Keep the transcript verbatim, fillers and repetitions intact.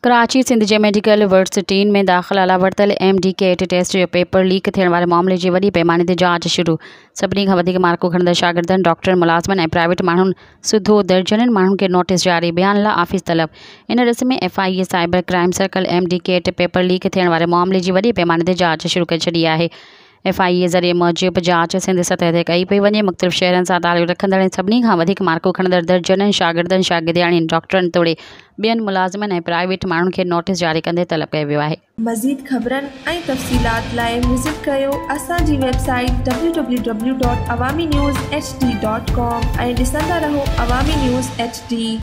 कराची सिंध जे मेडिकल यूनिवर्सिटियुनि में दाख़िला लाइ वरितल एम डी कैट टेस्ट जो पेपर लीक थियण वारे मामले जी वॾी पैमाने ते जांच शुरू। सभिनी खां वधीक मार्कूं खणंदड़ शागिर्दनि, डॉक्टरनि, मुलाज़िमनि ऐं प्राइवेट माण्हुनि सूधो दर्जननि माण्हुनि खे नोटिस जारी, बयान लाइ ऑफिस तलब। इन रिस में F I A cyber crime circle M D CAT paper leak थियण वारे मामले जी वॾी पैमाने ते जांच शुरू करे छॾी आहे। एफ आई ए ज़रिए मूजिब जांच सिंध सतह ते कई पई वञे। मुख़्तलिफ़ शहरनि सां तालुक़ रखंदड़ ऐं सभिनी खां वधीक मार्कूं खणंदड़ दर्जननि शागिर्दनि, शागिर्दियाणियुनि, डॉक्टरनि तोड़े ॿियनि मुलाज़िमनि ऐं प्राइवेट माण्हुनि खे नोटिस जारी कंदे तलब कयो वियो आहे। मज़ीद ख़बरनि ऐं तफ़सीलात लाइ विज़िट कयो असांजी website W W W dot Awami news H D dot com ऐं ॾिसंदा रहो अवामी न्यूज़ एच डी।